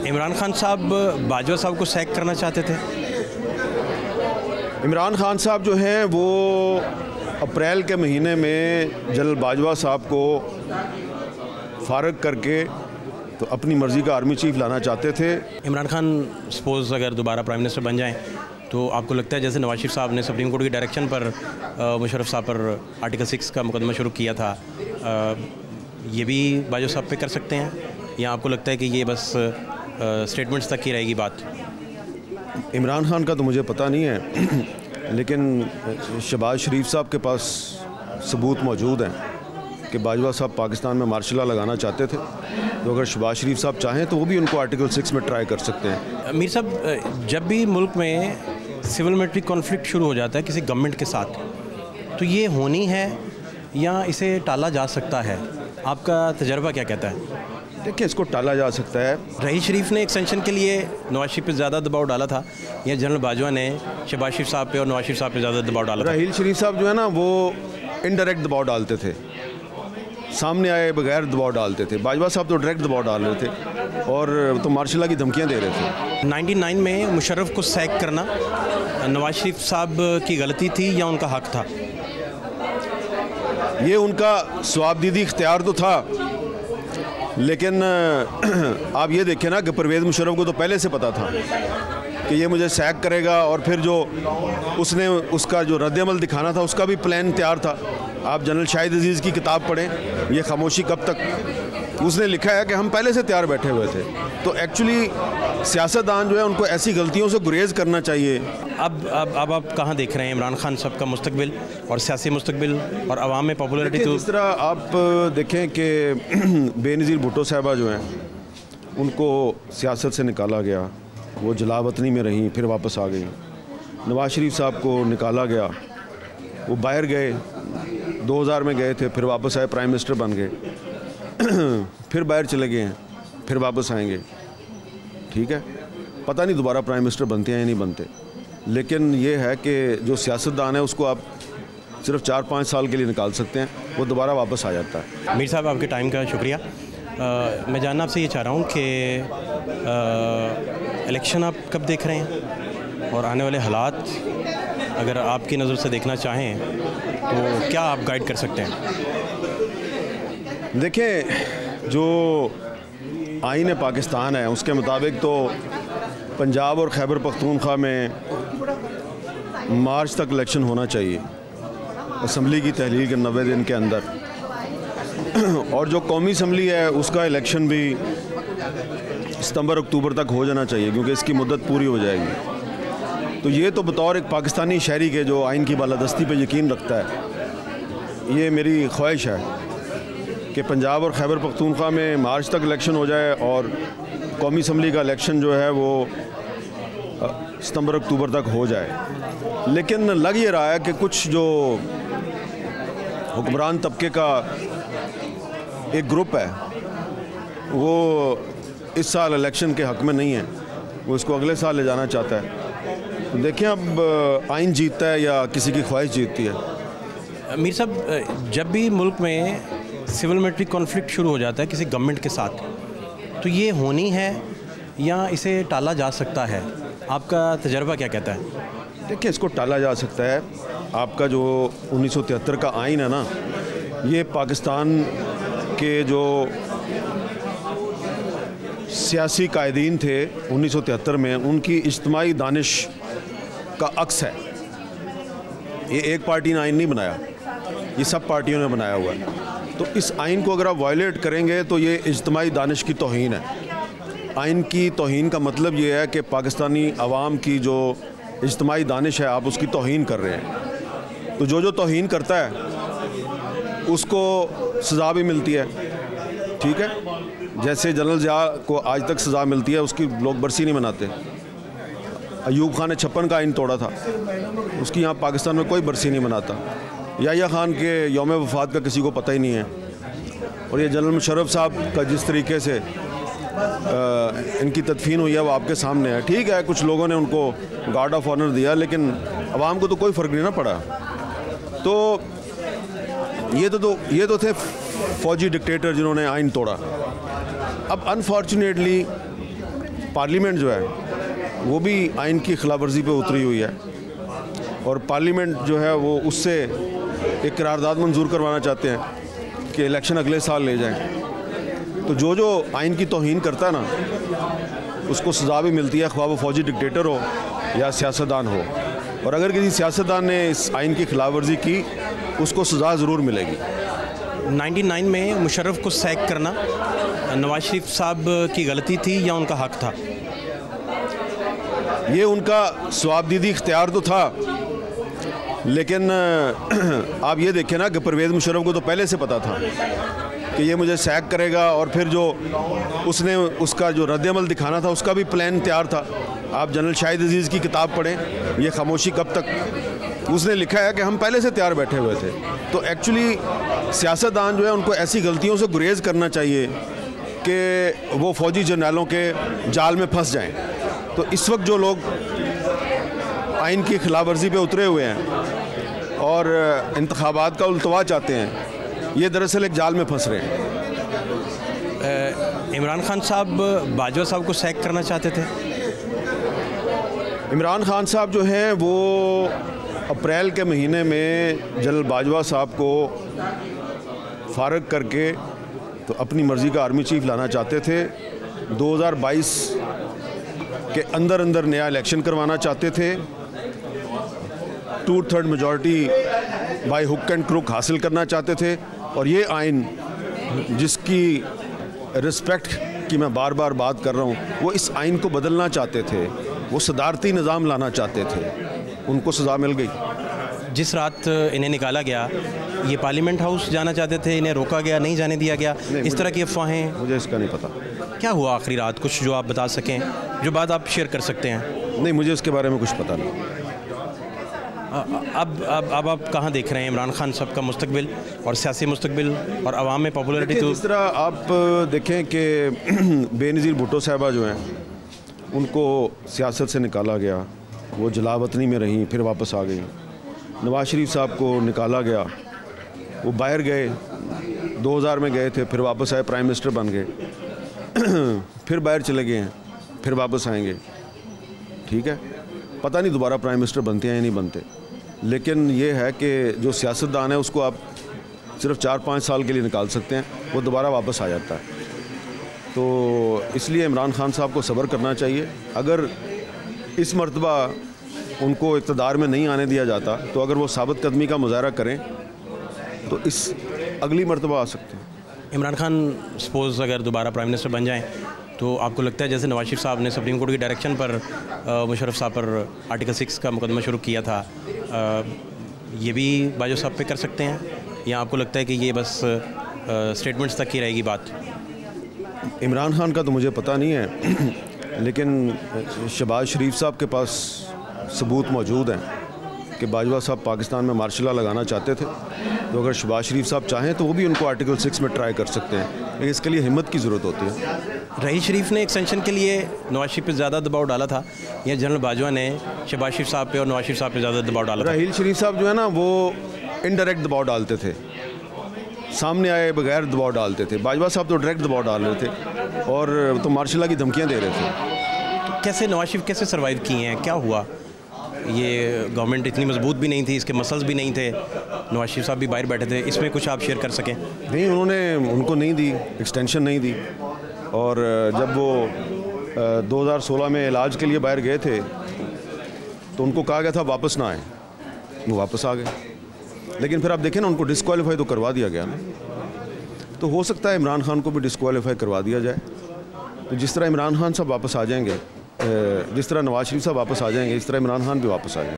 इमरान खान साहब बाजवा साहब को सैक करना चाहते थे। इमरान खान साहब जो हैं वो अप्रैल के महीने में जनरल बाजवा साहब को फारग करके तो अपनी मर्ज़ी का आर्मी चीफ लाना चाहते थे। इमरान खान सपोज़ अगर दोबारा प्राइम मिनिस्टर बन जाएं तो आपको लगता है जैसे नवाज शरीफ साहब ने सुप्रीम कोर्ट की डायरेक्शन पर मुशर्रफ साहब पर आर्टिकल 6 का मुकदमा शुरू किया था, ये भी बाजवा साहब पे कर सकते हैं, या आपको लगता है कि ये बस स्टेटमेंट्स तक ही रहेगी बात? इमरान खान का तो मुझे पता नहीं है, लेकिन शहबाज शरीफ साहब के पास सबूत मौजूद हैं कि बाजवा साहब पाकिस्तान में मार्शल लॉ लगाना चाहते थे। तो अगर शहबाज शरीफ साहब चाहें तो वो भी उनको आर्टिकल 6 में ट्राई कर सकते हैं। मीर साहब, जब भी मुल्क में सिविल मिलिट्री कॉन्फ्लिक्ट शुरू हो जाता है किसी गवर्नमेंट के साथ, तो ये होनी है या इसे टाला जा सकता है? आपका तजर्बा क्या कहता है? देखिए, इसको टाला जा सकता है। रहील शरीफ ने एक्सटेंशन के लिए नवाज शरीफ पे ज़्यादा दबाव डाला था, या जनरल बाजवा ने शहबाज शरीफ साहब पे और नवाज शरीफ साहब पे ज़्यादा दबाव डाला था? रहील शरीफ साहब जो है ना वो इनडायरेक्ट दबाव डालते थे, सामने आए बगैर दबाव डालते थे। बाजवा साहब तो डायरेक्ट दबाव डाल रहे थे और तो मार्शल लॉ की धमकियाँ दे रहे थे। 99 में मुशर्रफ को सैक करना नवाज शरीफ साहब की गलती थी या उनका हक था? ये उनका स्वाबदीदी इख्तियार तो था, लेकिन आप ये देखें ना कि परवेज़ मुशर्रफ को तो पहले से पता था कि ये मुझे सैक करेगा, और फिर जो उसने उसका जो रद्द-ए-अमल दिखाना था उसका भी प्लान तैयार था। आप जनरल शाहिद अजीज़ की किताब पढ़ें, ये खामोशी कब तक, उसने लिखा है कि हम पहले से तैयार बैठे हुए थे। तो एक्चुअली सियासतदान जो है उनको ऐसी गलतियों से गुरेज करना चाहिए। अब आप कहाँ देख रहे हैं इमरान खान साहब का मुस्तकबिल और सियासी मुस्तकबिल और आवाम में पॉपुलरिटी? तो जिस तरह आप देखें कि बेनज़ीर भुट्टो साहबा जो हैं उनको सियासत से निकाला गया, वो जलावतनी में रहीं, फिर वापस आ गई। नवाज शरीफ साहब को निकाला गया, वो बाहर गए, 2000 में गए थे, फिर वापस आए, प्राइम मिनिस्टर बन गए, फिर बाहर चले गए हैं, फिर वापस आएंगे। ठीक है, पता नहीं दोबारा प्राइम मिनिस्टर बनते हैं या नहीं बनते, लेकिन ये है कि जो सियासतदान है उसको आप सिर्फ 4-5 साल के लिए निकाल सकते हैं, वो दोबारा वापस आ जाता है। मीर साहब, आपके टाइम का शुक्रिया। मैं जानना आपसे ये चाह रहा हूँ कि इलेक्शन आप कब देख रहे हैं, और आने वाले हालात अगर आपकी नज़र से देखना चाहें तो क्या आप गाइड कर सकते हैं? देखें, जो आईन पाकिस्तान है उसके मुताबिक तो पंजाब और खैबर पख्तूनख्वा में मार्च तक इलेक्शन होना चाहिए, असम्बली की तहलील के 90 दिन के अंदर, और जो कौमी असम्बली है उसका इलेक्शन भी सितंबर-अक्टूबर तक हो जाना चाहिए, क्योंकि इसकी मुद्दत पूरी हो जाएगी। तो ये तो बतौर एक पाकिस्तानी शहरी के जो आइन की बालादस्ती पे यकीन रखता है, ये मेरी ख्वाहिश है कि पंजाब और खैबर पख्तूनख्वा में मार्च तक इलेक्शन हो जाए और कौमी असम्बली का इलेक्शन जो है वो सितंबर-अक्टूबर तक हो जाए। लेकिन लग ये रहा है कि कुछ जो हुक्मरान तबके का एक ग्रुप है वो इस साल इलेक्शन के हक़ में नहीं है, वो इसको अगले साल ले जाना चाहता है। तो देखें अब आइन जीतता है या किसी की ख्वाहिश जीतती है। मीर साहब, जब भी मुल्क में सिविल मिलिट्री कॉन्फ्लिक्ट शुरू हो जाता है किसी गवर्नमेंट के साथ, तो ये होनी है या इसे टाला जा सकता है? आपका तजर्बा क्या कहता है? देखिए, इसको टाला जा सकता है। आपका जो 1973 का आइन है ना, ये पाकिस्तान के जो सियासी कायदीन थे 1973 में, उनकी इज्तिमाई दानिश का अक्स है। ये एक पार्टी ने आइन नहीं बनाया, ये सब पार्टियों ने बनाया हुआ है। तो इस आइन को अगर आप वायलेट करेंगे तो ये इज्तिमाई दानिश की तौहीन है। आइन की तौहीन का मतलब ये है कि पाकिस्तानी अवाम की जो इज्तिमाई दानिश है, आप उसकी तौहीन कर रहे हैं। तो जो तौहीन करता है उसको सज़ा भी मिलती है। ठीक है, जैसे जनरल ज़िया को आज तक सज़ा मिलती है, उसकी लोग बरसी नहीं मनाते। अयूब खान ने 56 का आइन तोड़ा था, उसकी यहाँ पाकिस्तान में कोई बरसी नहीं मनाता। याह्या खान के यौम वफ़ात का किसी को पता ही नहीं है। और ये जनरल मुशर्रफ साहब का जिस तरीके से इनकी तदफीन हुई है वो आपके सामने है। ठीक है, कुछ लोगों ने उनको गार्ड ऑफ ऑनर दिया, लेकिन अवाम को तो कोई फ़र्क नहीं ना पड़ा। तो ये तो थे फौजी डिक्टेटर जिन्होंने आइन तोड़ा। अब अनफॉर्चुनेटली पार्लियामेंट जो है वो भी आइन की खिलाफ वर्जी पे उतरी हुई है और पार्लियामेंट जो है वो उससे एक करारदाद मंजूर करवाना चाहते हैं कि इलेक्शन अगले साल ले जाएं। तो जो आइन की तौहीन करता है ना उसको सज़ा भी मिलती है, ख्वाह वो फौजी डिक्टेटर हो या सियासतदान हो। और अगर किसी सियासतदान ने इस आइन की खिलाफ वर्जी की उसको सज़ा ज़रूर मिलेगी। 99 में मुशर्रफ को सैक करना नवाज शरीफ साहब की गलती थी या उनका हक था? ये उनका स्वाबदीदी इख्तियार तो था, लेकिन आप ये देखें ना कि परवेज़ मुशर्रफ को तो पहले से पता था कि ये मुझे सैक करेगा और फिर जो उसने उसका जो रद्द-ए-अमल दिखाना था उसका भी प्लान तैयार था। आप जनरल शाहिद अजीज़ की किताब पढ़ें, ये खामोशी कब तक, उसने लिखा है कि हम पहले से तैयार बैठे हुए थे। तो एक्चुअली सियासतदान जो है उनको ऐसी गलतियों से गुरेज करना चाहिए कि वो फ़ौजी जर्नैलों के जाल में फंस जाएं। तो इस वक्त जो लोग आइन की खिलाफ वर्जी पे उतरे हुए हैं और इंतखाबात का उल्तवा चाहते हैं, ये दरअसल एक जाल में फंस रहे हैं। इमरान खान साहब बाजवा साहब को सैक करना चाहते थे। इमरान खान साहब जो हैं वो अप्रैल के महीने में जनरल बाजवा साहब को फारग करके तो अपनी मर्ज़ी का आर्मी चीफ लाना चाहते थे। 2022 के अंदर अंदर नया इलेक्शन करवाना चाहते थे। 2/3 majority by hook and crook हासिल करना चाहते थे। और ये आइन जिसकी रिस्पेक्ट की मैं बार बार बात कर रहा हूँ, वो इस आइन को बदलना चाहते थे, वो सदारती निज़ाम लाना चाहते थे। उनको सज़ा मिल गई। जिस रात इन्हें निकाला गया, ये पार्लियामेंट हाउस जाना चाहते थे, इन्हें रोका गया, नहीं जाने दिया गया, इस तरह की अफवाहें। मुझे इसका नहीं पता क्या हुआ आखिरी रात, कुछ जो आप बता सकें, जो बात आप शेयर कर सकते हैं? नहीं, मुझे इसके बारे में कुछ पता नहीं। अब आप कहाँ देख रहे हैं इमरान खान साहब का मुस्तकबिल और सियासी मुस्तकबिल और अवाम में पॉपुलरिटी? तो जिस तरह आप देखें कि बेनज़ीर भुट्टो साहबा जो हैं उनको सियासत से निकाला गया, वो जलावतनी में रहीं, फिर वापस आ गई। नवाज शरीफ साहब को निकाला गया, वो बाहर गए, 2000 में गए थे, फिर वापस आए, प्राइम मिनिस्टर बन गए, फिर बाहर चले गए हैं, फिर वापस आएंगे। ठीक है, पता नहीं दोबारा प्राइम मिनिस्टर बनते हैं या नहीं बनते, लेकिन ये है कि जो सियासतदान है उसको आप सिर्फ 4-5 साल के लिए निकाल सकते हैं, वो दोबारा वापस आ जाता है। तो इसलिए इमरान खान साहब को सब्र करना चाहिए। अगर इस मर्तबा उनको इक़्तिदार में नहीं आने दिया जाता तो अगर वो साबित कदमी का मुज़ाहरा करें तो इस अगली मर्तबा आ सकते हैं। इमरान खान सपोज़ अगर दोबारा प्राइम मिनिस्टर बन जाएं तो आपको लगता है जैसे नवाज शरीफ साहब ने सुप्रीम कोर्ट की डायरेक्शन पर मुशर्रफ साहब पर आर्टिकल 6 का मुकदमा शुरू किया था, ये भी बाजवा साहब पे कर सकते हैं, या आपको लगता है कि ये बस स्टेटमेंट्स तक ही रहेगी बात? इमरान खान का तो मुझे पता नहीं है, लेकिन शहबाज शरीफ साहब के पास सबूत मौजूद हैं कि बाजवा साहब पाकिस्तान में मार्शल लॉ लगाना चाहते थे। तो अगर शहबाज शरीफ साहब चाहें तो वो भी उनको आर्टिकल 6 में ट्राई कर सकते हैं, लेकिन इसके लिए हिम्मत की ज़रूरत होती है। रहील शरीफ ने एक्सटेंशन के लिए नवाज शरीफ पे ज़्यादा दबाव डाला था, या जनरल बाजवा ने शहबाज शरीफ साहब पे और नवाज शरीफ साहब पे ज़्यादा दबाव डाला था? रहील शरीफ साहब जो है ना वो इनडायरेक्ट दबाव डालते थे, सामने आए बगैर दबाव डालते थे। बाजवा साहब तो डायरेक्ट दबाव डाल रहे थे और तो मार्शल लॉ की धमकियाँ दे रहे थे। कैसे नवाज शरीफ कैसे सर्वाइव किए हैं, क्या हुआ? ये गवर्नमेंट इतनी मजबूत भी नहीं थी, इसके मसल्स भी नहीं थे, नवाज शरीफ साहब भी बाहर बैठे थे, इसमें कुछ आप शेयर कर सकें? नहीं, उनको नहीं दी, एक्सटेंशन नहीं दी। और जब वो 2016 में इलाज के लिए बाहर गए थे तो उनको कहा गया था वापस ना आए, वो वापस आ गए। लेकिन फिर आप देखें ना, उनको डिस्क्वालीफाई तो करवा दिया गया ना। तो हो सकता है इमरान खान को भी डिस्क्वालीफाई करवा दिया जाए। तो जिस तरह इमरान खान साहब वापस आ जाएंगे, जिस तरह नवाज शरीफ साहब वापस आ जाएंगे, इस तरह इमरान खान भी वापस आ जाएंगे।